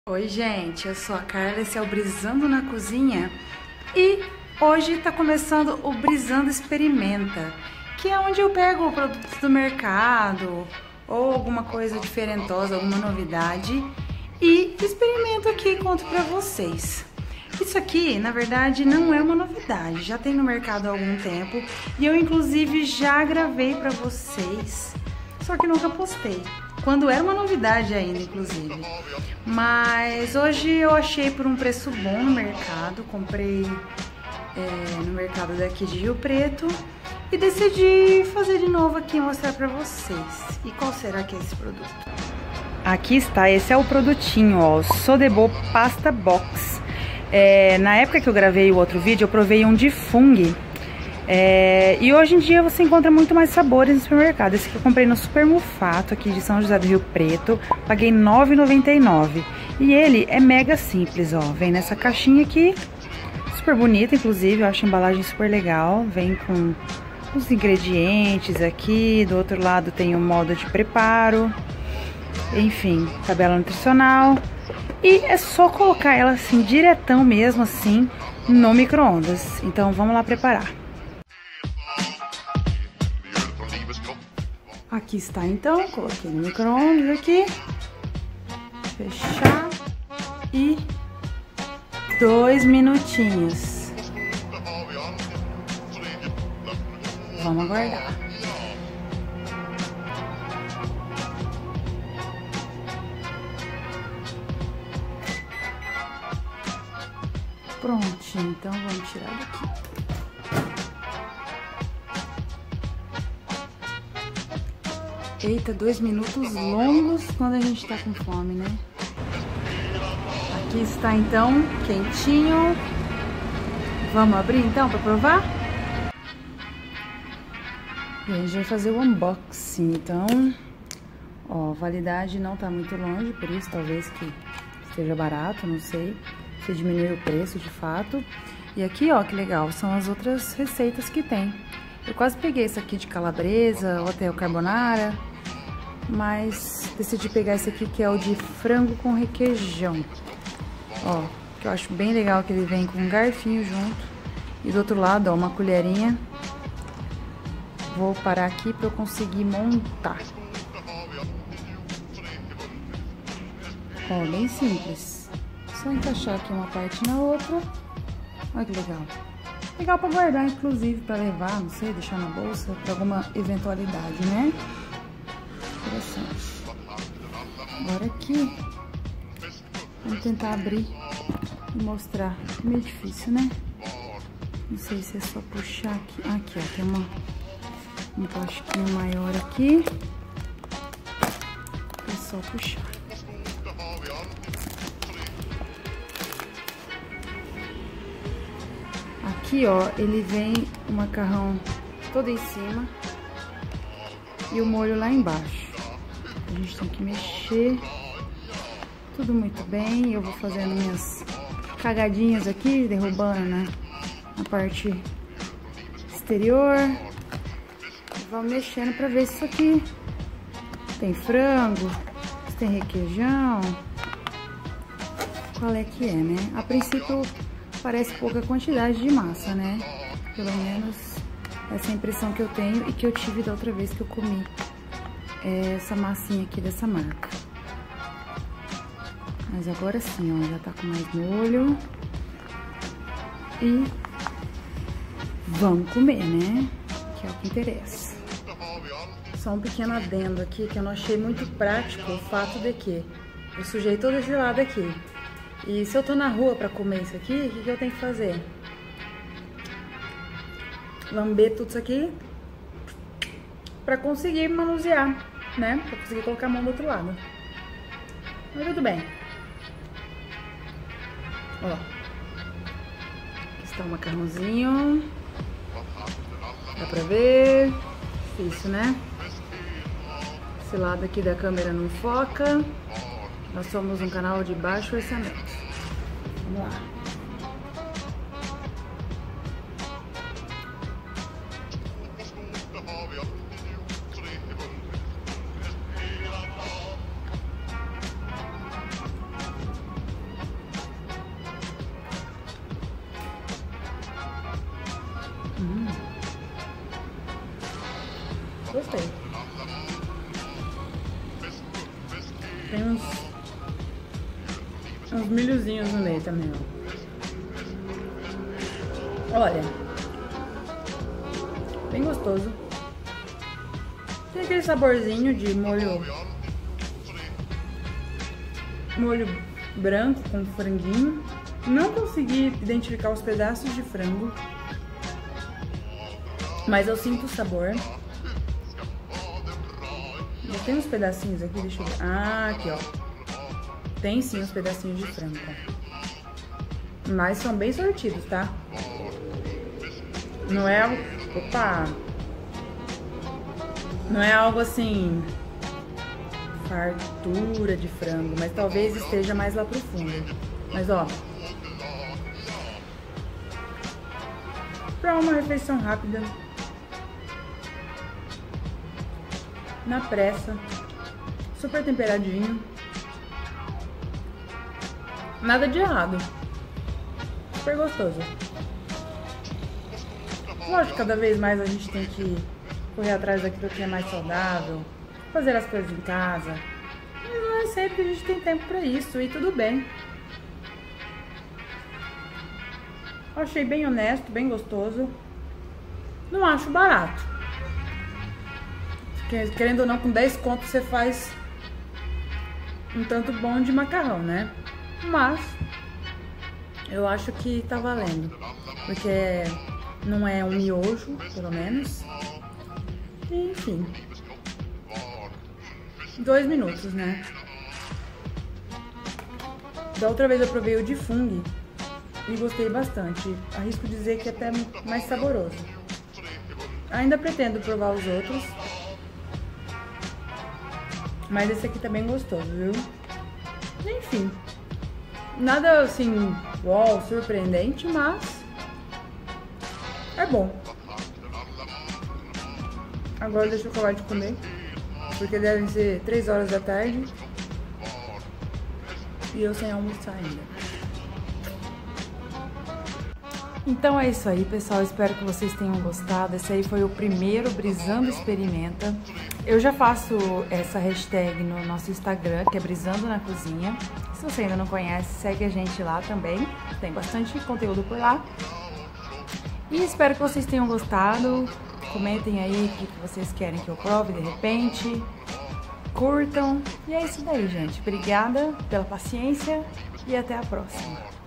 Oi gente, eu sou a Carla, esse é o Brisando na Cozinha e hoje tá começando o Brisando Experimenta, que é onde eu pego produtos do mercado ou alguma coisa diferentosa, alguma novidade e experimento aqui e conto pra vocês. Isso aqui, na verdade, não é uma novidade, já tem no mercado há algum tempo e eu inclusive já gravei pra vocês, só que nunca postei. Quando era uma novidade ainda, inclusive. Mas hoje eu achei por um preço bom no mercado. Comprei no mercado daqui de Rio Preto. E decidi fazer de novo aqui e mostrar pra vocês. E qual será que é esse produto? Aqui está, esse é o produtinho, ó. O Sodebo Pasta Box. Na época que eu gravei o outro vídeo, eu provei um de fungo. E hoje em dia você encontra muito mais sabores no supermercado. Esse que eu comprei no Super Mufato, aqui de São José do Rio Preto. Paguei R$ 9,99. E ele é mega simples, ó. Vem nessa caixinha aqui, super bonita, inclusive. Eu acho a embalagem super legal. Vem com os ingredientes aqui. Do outro lado tem o modo de preparo. Enfim, tabela nutricional. E é só colocar ela assim, diretão mesmo, assim, no micro-ondas. Então vamos lá preparar. Aqui está então, coloquei no micro-ondas aqui, fechar e 2 minutinhos. Vamos aguardar. Prontinho, então vamos tirar daqui. Eita, 2 minutos longos quando a gente tá com fome, né? Aqui está então, quentinho. Vamos abrir então pra provar? E a gente vai fazer o unboxing, então. Ó, validade não tá muito longe, por isso talvez que esteja barato, não sei. Se diminuir o preço de fato. E aqui, ó, que legal, são as outras receitas que tem. Eu quase peguei esse aqui de calabresa, ou até o carbonara. Mas decidi pegar esse aqui que é o de frango com requeijão. Ó, que eu acho bem legal que ele vem com um garfinho junto. E do outro lado, ó, uma colherinha. Vou parar aqui pra eu conseguir montar. Ó, bem simples. Só encaixar aqui uma parte na outra. Olha que legal. Legal pra guardar, inclusive, pra levar, não sei, deixar na bolsa, pra alguma eventualidade, né? Interessante. Agora aqui, vamos tentar abrir e mostrar. É meio difícil, né? Não sei se é só puxar aqui. Aqui, ó, tem um plastiquinho maior aqui. É só puxar. Aqui, ó, ele vem o macarrão todo em cima e o molho lá embaixo. A gente tem que mexer tudo muito bem. Eu vou fazendo minhas cagadinhas aqui, derrubando na parte exterior. Vamos mexendo pra ver se isso aqui tem frango, se tem requeijão. Qual é que é, né? A princípio parece pouca quantidade de massa, né? Pelo menos essa é a impressão que eu tenho e que eu tive da outra vez que eu comi essa massinha aqui dessa marca. Mas agora sim, ó, já tá com mais molho. E vamos comer, né? Que é o que interessa. Só um pequeno adendo aqui, que eu não achei muito prático o fato de que eu sujei todo esse lado aqui. E se eu tô na rua pra comer isso aqui, o que eu tenho que fazer? Lamber tudo isso aqui pra conseguir manusear, né? Pra conseguir colocar a mão do outro lado. Mas tudo bem. Ó. Aqui está o macarrãozinho. Dá pra ver? Difícil, né? Esse lado aqui da câmera não foca. Nós somos um canal de baixo orçamento. Vamos lá. Gostei. Tem uns milhozinhos no meio também, ó. Olha, bem gostoso. Tem aquele saborzinho de molho branco com franguinho. Não consegui identificar os pedaços de frango, mas eu sinto o sabor. Já tem uns pedacinhos aqui, deixa eu ver. Ah, aqui, ó. Tem sim os pedacinhos de frango, ó. Mas são bem sortidos, tá? Não é... Opa! Não é algo assim... fartura de frango, mas talvez esteja mais lá pro fundo. Mas, ó... Pra uma refeição rápida... na pressa, super temperadinho, nada de errado, super gostoso. Lógico, cada vez mais a gente tem que correr atrás daquilo que é mais saudável, fazer as coisas em casa, mas não é sempre que a gente tem tempo pra isso, e tudo bem. Eu achei bem honesto, bem gostoso, não acho barato. Querendo ou não, com 10 contos você faz um tanto bom de macarrão, né? Mas eu acho que tá valendo, porque não é um miojo, pelo menos. E, enfim, 2 minutos, né? Da outra vez eu provei o de fungo e gostei bastante. Arrisco dizer que é até mais saboroso. Ainda pretendo provar os outros, mas esse aqui tá bem gostoso, viu? Enfim, nada assim, uau, surpreendente, mas é bom. Agora deixa eu acabar de comer, porque devem ser 3 horas da tarde e eu sem almoçar ainda. Então é isso aí, pessoal. Espero que vocês tenham gostado. Esse aí foi o primeiro Brisando Experimenta. Eu já faço essa hashtag no nosso Instagram, que é Brisando na Cozinha. Se você ainda não conhece, segue a gente lá também. Tem bastante conteúdo por lá. E espero que vocês tenham gostado. Comentem aí o que vocês querem que eu prove de repente. Curtam. E é isso daí, gente. Obrigada pela paciência e até a próxima.